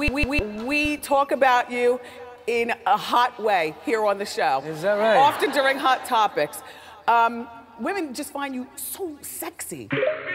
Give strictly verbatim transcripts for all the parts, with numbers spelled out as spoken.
we, we, we, we talk about you in a hot way here on the show. Is that right? Often during Hot Topics. Um, women just find you so sexy.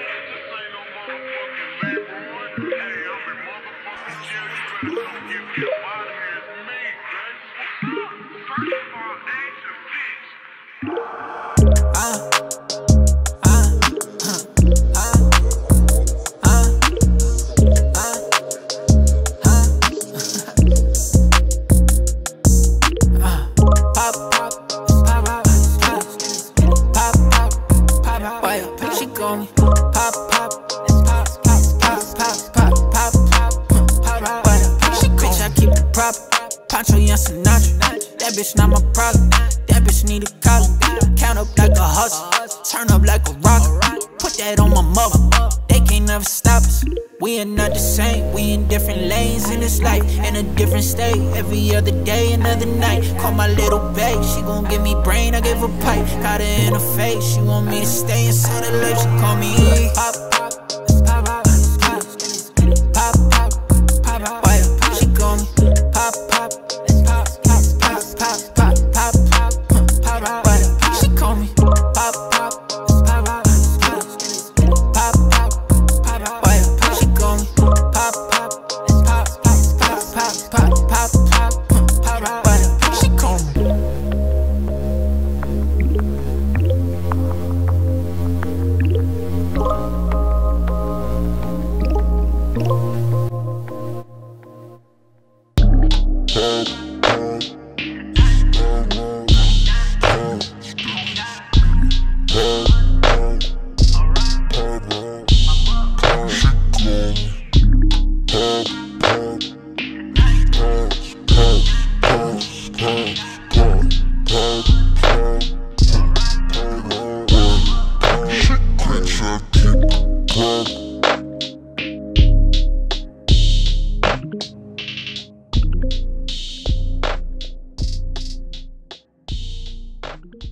She gon' pop, pop, pop, pop, pop, pop, pop, pop, pop. Bitch, I keep the prop. Pancho Young Sinatra. That bitch not my problem. That bitch need a collar. Count up like a hustle. Turn up like a rock. Put that on my mother. They can't never stop us. We are not the same. We in different lanes in this life. In a different state. Every other day, another night. Call my little babe. She gon' give me brain, I give her pipe. Got her in her face. She want me to stay inside her lips. She call me pop, pop, pop, pop, pop, pop, pop, pop. She call me pop, pop, pop, pop, pop, pop, pop, pop, pop, pop. She call me pop, pop, pop, pop, pop, pop. She call me pop, pop, pop, pop, pop, pop, pop, pop, pop. She call me. Thank you.